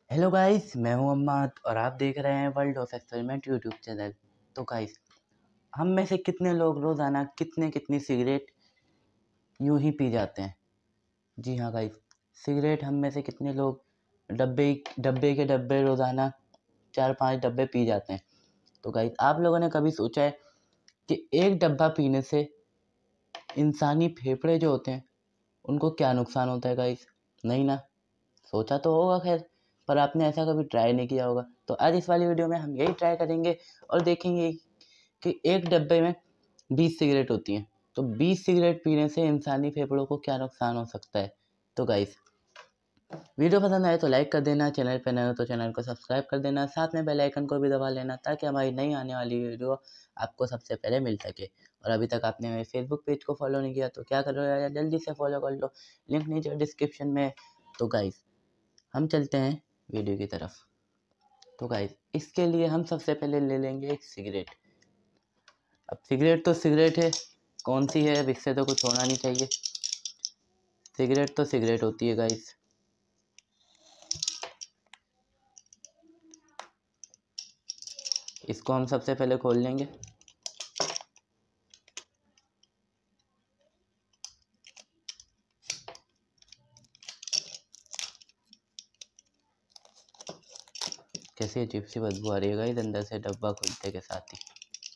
Hello guys, मैं हूं अम्माद और आप देख रहे हैं world of experiment YouTube channel. तो गाइस, हम में से कितने लोग रोज़ाना कितनी सिगरेट यूं ही पी जाते हैं। जी हाँ गाइस, सिगरेट हम में से कितने लोग डब्बे डब्बे के डब्बे रोज़ाना 4-5 डब्बे पी जाते हैं। तो गाइस, आप लोगों ने कभी सोचा है कि एक डब्बा पीने से इंसानी फेफड़े जो होते हैं उनको क्या नुकसान होता है गाइस? नहीं ना? सोचा तो होगा खैर, पर आपने ऐसा कभी ट्राई नहीं किया होगा। तो आज इस वाली वीडियो में हम यही ट्राई करेंगे और देखेंगे कि एक डब्बे में 20 सिगरेट होती हैं, तो 20 सिगरेट पीने से इंसानी फेफड़ों को क्या नुकसान हो सकता है। तो गाइस, वीडियो पसंद आए तो लाइक कर देना, चैनल पर नए हो तो चैनल को सब्सक्राइब कर देना, साथ में बेल आइकन को भी दबा लेना ताकि हमारी नई आने वाली वीडियो आपको सबसे पहले मिल सके। और अभी तक आपने मेरे फेसबुक पेज को फॉलो नहीं किया तो क्या कर रहे हो यार, जल्दी से फॉलो कर लो, लिंक नीचे डिस्क्रिप्शन में। तो गाइस, हम चलते हैं वीडियो की तरफ। तो गाइस, इसके लिए हम सबसे पहले ले लेंगे एक सिगरेट। अब सिगरेट तो सिगरेट है, कौन सी है, अब इससे तो कुछ होना नहीं चाहिए। सिगरेट तो सिगरेट होती है गाइस। इसको हम सबसे पहले खोल लेंगे। कैसी अजीब सी बदबू आ रही है गाइस अंदर से डब्बा खुलते के साथ ही।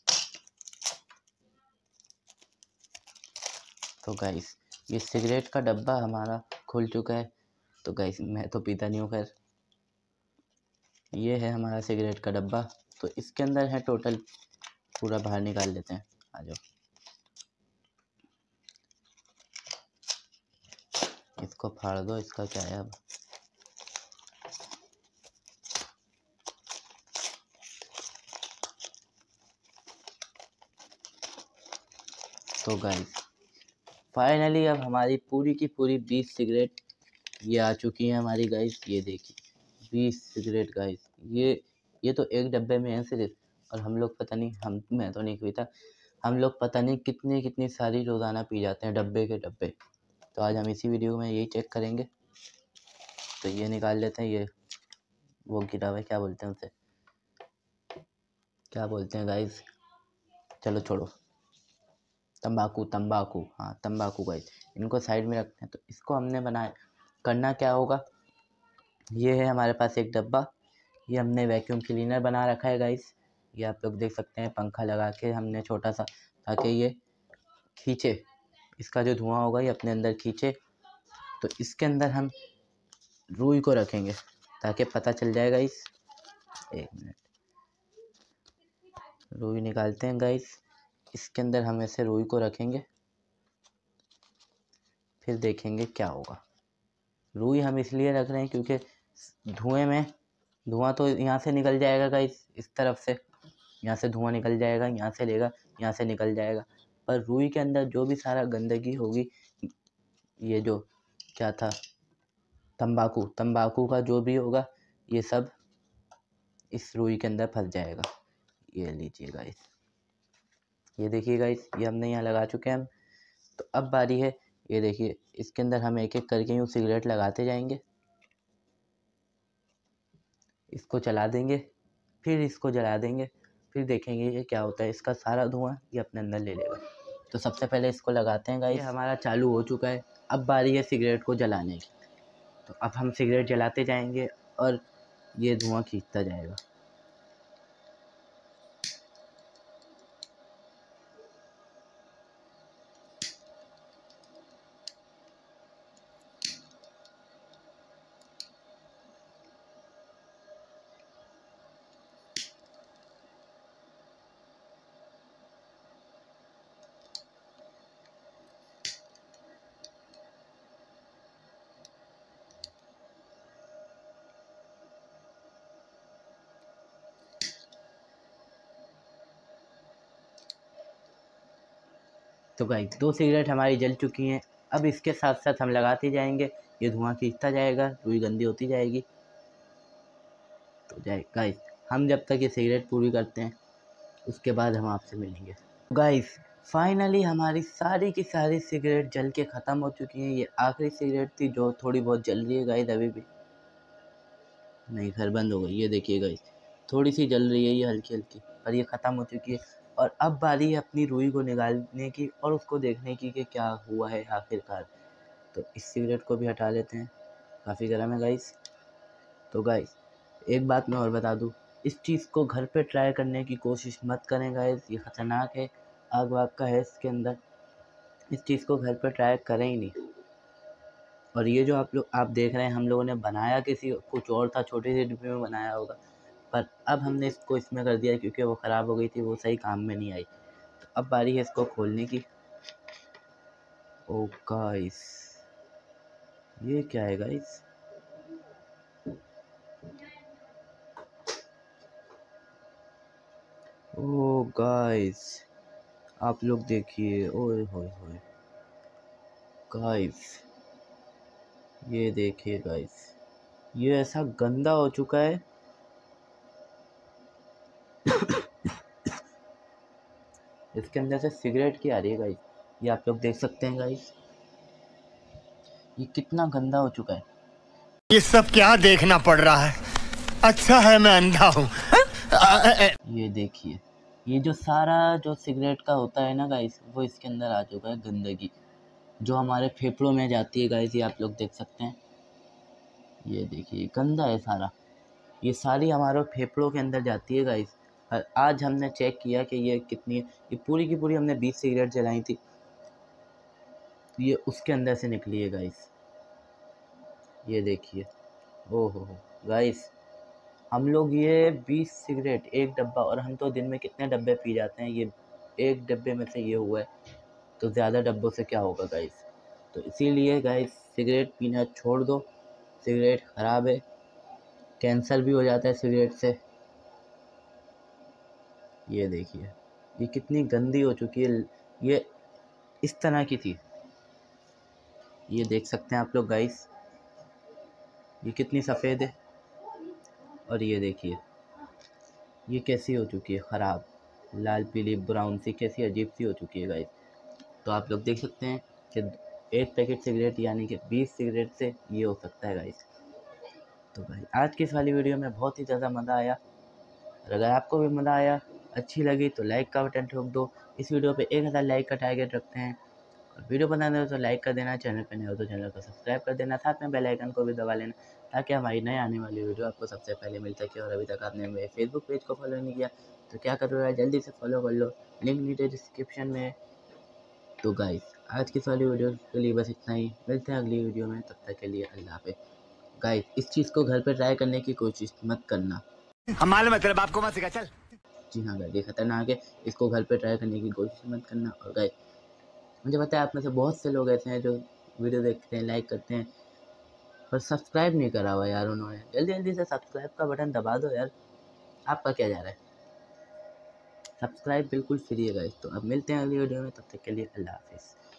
तो गाइस, ये सिगरेट का डब्बा हमारा खुल चुका है। तो गाइस, मैं तो पीता नहीं हूँ खैर। ये है हमारा सिगरेट का डब्बा। तो इसके अंदर है टोटल, पूरा बाहर निकाल लेते हैं। आ जाओ, इसको फाड़ दो, इसका क्या है अब। तो गाइस, फाइनली अब हमारी पूरी की पूरी 20 सिगरेट ये आ चुकी हैं हमारी गाइस। ये देखिए 20 सिगरेट गाइस। ये तो एक डब्बे में है सिर्फ। और हम लोग पता नहीं, मैं तो नहीं पीता, हम लोग पता नहीं कितनी सारी रोज़ाना पी जाते हैं डब्बे के डब्बे। तो आज हम इसी वीडियो में यही चेक करेंगे। तो ये निकाल लेते हैं। ये वो गिरा हुआ है, क्या बोलते हैं उसे, क्या बोलते हैं गाइस, चलो छोड़ो, तंबाकू तंबाकू, हाँ तंबाकू गाइस। इनको साइड में रखते हैं। तो इसको हमने बनाया, करना क्या होगा। ये है हमारे पास एक डब्बा, ये हमने वैक्यूम क्लीनर बना रखा है गाइस। ये आप लोग देख सकते हैं, पंखा लगा के हमने छोटा सा, ताकि ये खींचे, इसका जो धुआं होगा ये अपने अंदर खींचे। तो इसके अंदर हम रुई को रखेंगे ताकि पता चल जाएगा। इस एक मिनट, रुई निकालते हैं गाइस। इसके अंदर हम ऐसे रुई को रखेंगे, फिर देखेंगे क्या होगा। रुई हम इसलिए रख रहे हैं क्योंकि धुआं तो यहाँ से निकल जाएगा गाइस, इस तरफ से यहाँ से धुआं निकल जाएगा, यहाँ से लेगा, यहाँ से निकल जाएगा। पर रुई के अंदर जो भी सारा गंदगी होगी, ये जो क्या था, तंबाकू का जो भी होगा, ये सब इस रुई के अंदर फंस जाएगा। ये लीजिए गाइस, ये देखिए गाइस, ये हमने यहाँ लगा चुके हैं हम। तो अब बारी है, ये देखिए, इसके अंदर हम एक एक करके यूँ सिगरेट लगाते जाएंगे। इसको चला देंगे, फिर इसको जला देंगे, फिर देखेंगे ये क्या होता है। इसका सारा धुआं ये अपने अंदर ले लेगा। तो सबसे पहले इसको लगाते हैं गाइस। ये हमारा चालू हो चुका है। अब बारी है सिगरेट को जलाने की। तो अब हम सिगरेट जलाते जाएंगे और ये धुआं खींचता जाएगा। तो गाइस, 2 सिगरेट हमारी जल चुकी हैं। अब इसके साथ साथ हम लगाते जाएंगे, ये धुआं खींचता जाएगा, रुई गंदी होती जाएगी। तो गाइस, हम जब तक ये सिगरेट पूरी करते हैं उसके बाद हम आपसे मिलेंगे। गाइस, फाइनली हमारी सारी की सारी सिगरेट जल के ख़त्म हो चुकी हैं। ये आखिरी सिगरेट थी जो थोड़ी बहुत जल रही है गाइस अभी भी। नहीं, खैर बंद हो गई। ये देखिए गाइस, थोड़ी सी जल रही है ये हल्की हल्की, पर ये ख़त्म हो चुकी है। और अब बारी है अपनी रुई को निकालने की और उसको देखने की कि क्या हुआ है आखिरकार। तो इस सिगरेट को भी हटा लेते हैं, काफ़ी गर्म है गाइस। तो गाइस एक बात मैं और बता दूं, इस चीज़ को घर पे ट्राई करने की कोशिश मत करें गाइस, ये ख़तरनाक है, आग वाग का है इसके अंदर। इस चीज़ को घर पे ट्राई करें ही नहीं। और ये जो आप देख रहे हैं, हम लोगों ने बनाया किसी कुछ और था, छोटे से डिब्बे में बनाया होगा, पर अब हमने इसको इसमें कर दिया क्योंकि वो ख़राब हो गई थी, वो सही काम में नहीं आई। तो अब बारी है इसको खोलने की। ओ गाइस, ये क्या है गाइस? ओ गाइस, आप लोग देखिए, ओए होए होए गाइस, ये देखिए गाइस, ये ऐसा गंदा हो चुका है। इसके अंदर से सिगरेट की आ रही है गाइस, ये आप लोग देख सकते हैं गाइस, ये कितना गंदा हो चुका है। ये सब क्या देखना पड़ रहा है? अच्छा है मैं अंधा हूँ। ये देखिए, ये जो सारा जो सिगरेट का होता है ना गाइस, वो इसके अंदर आ चुका है, गंदगी जो हमारे फेफड़ों में जाती है गाइस, ये आप लोग देख सकते हैं। ये देखिए गंदा है सारा, ये सारी हमारे फेफड़ों के अंदर जाती है गाइस। और आज हमने चेक किया कि ये कितनी है, ये पूरी की पूरी हमने 20 सिगरेट जलाई थी, ये उसके अंदर से निकली है गाइस। ये देखिए, ओहो हो गाइस, हम लोग ये 20 सिगरेट एक डब्बा, और हम तो दिन में कितने डब्बे पी जाते हैं, ये एक डब्बे में से ये हुआ है, तो ज़्यादा डब्बों से क्या होगा गाइस। तो इसीलिए गाइस सिगरेट पीना छोड़ दो, सिगरेट ख़राब है, कैंसर भी हो जाता है सिगरेट से। ये देखिए, ये कितनी गंदी हो चुकी है, ये इस तरह की थी, ये देख सकते हैं आप लोग गाइस, ये कितनी सफ़ेद है। और ये देखिए, ये कैसी हो चुकी है ख़राब, लाल पीली ब्राउन सी, कैसी अजीब सी हो चुकी है गाइस। तो आप लोग देख सकते हैं कि एक पैकेट सिगरेट यानी कि 20 सिगरेट से ये हो सकता है गाइस। तो भाई आज की इस वाली वीडियो में बहुत ही ज़्यादा मज़ा आया, और अगर आपको भी मज़ा आया, अच्छी लगी तो लाइक का बटन ठोक दो। इस वीडियो पे 1000 लाइक का टारगेट रखते हैं, और वीडियो पसंद हो तो लाइक कर देना, चैनल पे नए हो तो चैनल को सब्सक्राइब कर देना, साथ में बेल आइकन को भी दबा लेना, ताकि हमारी नई आने वाली वीडियो आपको सबसे पहले मिल सके। और अभी तक आपने मेरे फेसबुक पेज को फॉलो नहीं किया तो क्या कर रहे हो, जल्दी से फॉलो कर लो, लिंक नीचे डिस्क्रिप्शन में। तो गाइस आज की इस वाली वीडियो के लिए बस इतना ही, मिलते हैं अगली वीडियो में, तब तक के लिए अल्लाह हाफ़िज़। गाइस इस चीज़ को घर पे ट्राई करने की कोशिश मत करना। हमारे मतलब आपको मत सिखा चल। जी हाँ गाइस, ये खतरनाक है, इसको घर पे ट्राई करने की कोशिश मत करना। और गाइस मुझे पता है आप में से बहुत से लोग ऐसे हैं जो वीडियो देखते हैं, लाइक करते हैं, पर सब्सक्राइब नहीं करा हुआ यार उन्होंने। जल्दी जल्दी से सब्सक्राइब का बटन दबा दो यार, आपका क्या जा रहा है। सब्सक्राइब बिल्कुल फ्री है गाइस। तो अब मिलते हैं अगली वीडियो में, तब तक के लिए अल्लाह हाफ़िज़।